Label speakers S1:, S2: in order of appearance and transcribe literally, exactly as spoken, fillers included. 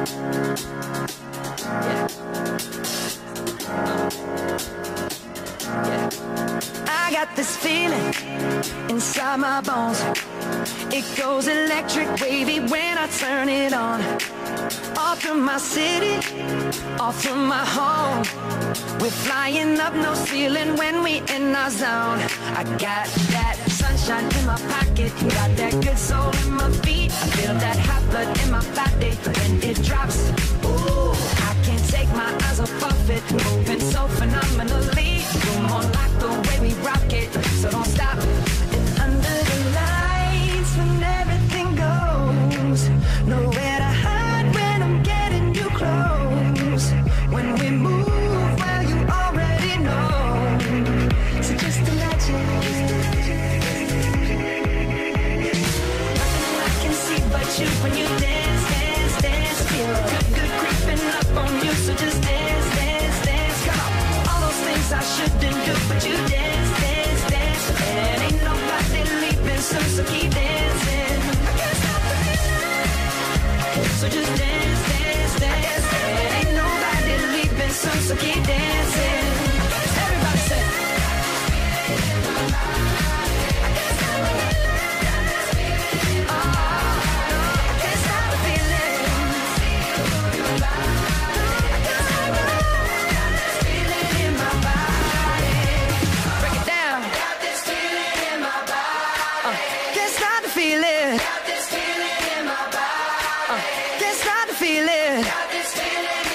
S1: Yeah. Yeah. I got this feeling inside my bones. It goes electric wavy when I turn it on. Off from my city, off from my home. We're flying up, no ceiling when we in our zone. I got that sunshine in my pocket, got that good soul in my feet. I feel that hot blood in my body when it drops. Ooh, I can't take my eyes off of it, moving so phenomenally. You're more like the way we rock it, so don't stop. And under the lights when everything goes, nowhere to hide when I'm getting you close. When we move, well, you already know. So just imagine. Nothing I can see but you when you dance, dance, dance. Feel good, good creeping up on you. So just dance, dance, dance. Come on. All those things I shouldn't do, but you dance, dance, dance. And ain't nobody leaving soon, so keep dancing. I can't stop the feeling. So just dance, dance, dance. And ain't nobody leaving soon, so keep dancing. Everybody say. Feel it. Got this feeling.